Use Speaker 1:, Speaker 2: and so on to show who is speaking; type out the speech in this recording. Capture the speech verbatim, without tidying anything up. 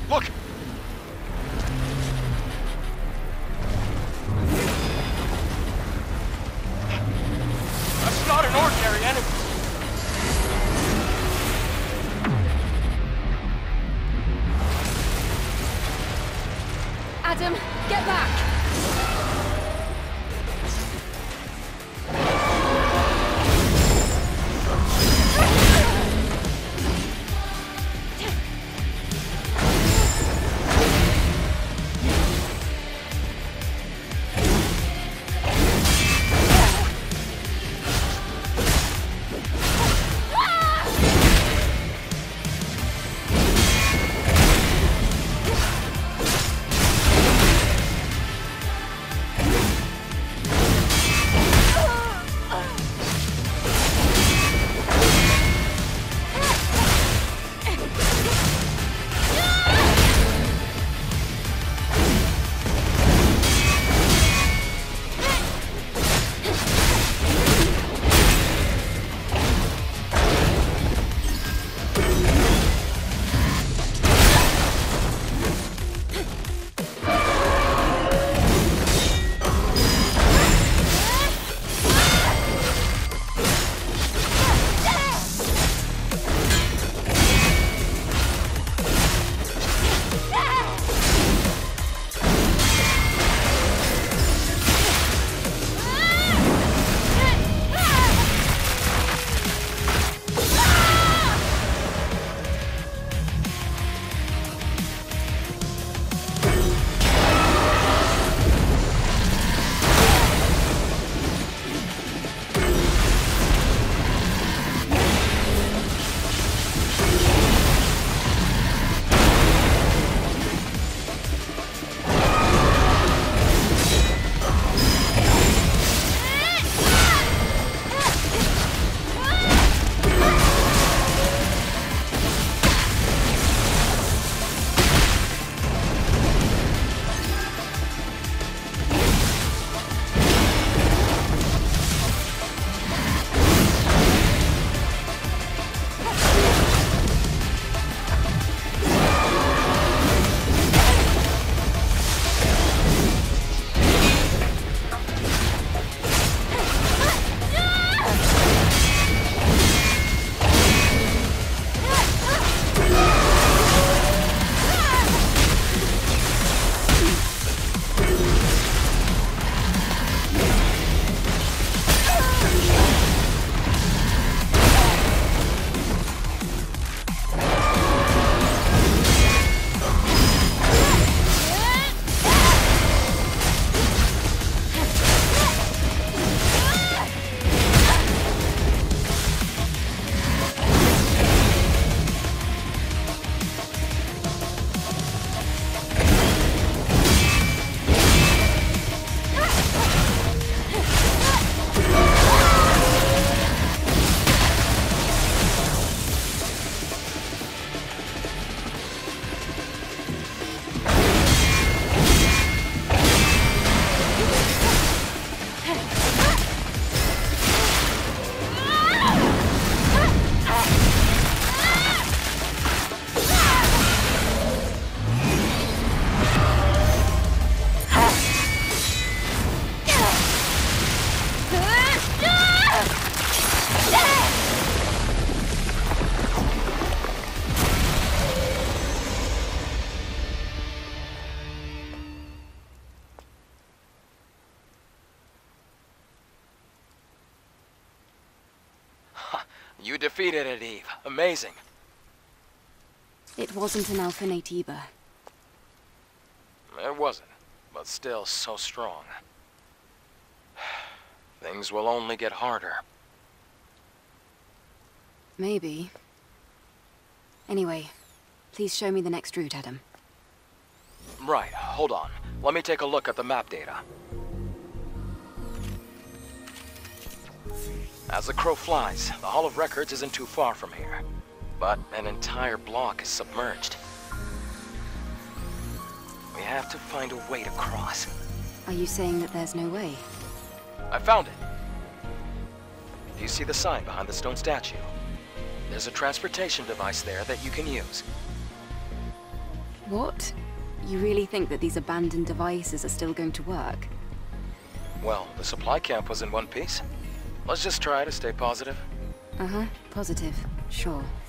Speaker 1: Look! That's not an ordinary enemy!
Speaker 2: Adam, get back!
Speaker 1: You defeated it, Eve. Amazing.
Speaker 2: It wasn't an Alpha Naytiba.
Speaker 1: It wasn't, but still so strong. Things will only get harder.
Speaker 2: Maybe. Anyway, please show me the next route, Adam.
Speaker 1: Right, hold on. Let me take a look at the map data. As the crow flies, the Hall of Records isn't too far from here. But an entire block is submerged. We have to find a way to cross.
Speaker 2: Are you saying that there's no way?
Speaker 1: I found it. Do you see the sign behind the stone statue? There's a transportation device there that you can use.
Speaker 2: What? You really think that these abandoned devices are still going to work?
Speaker 1: Well, the supply camp was in one piece. Let's just try to stay positive.
Speaker 2: Uh-huh, positive. Sure.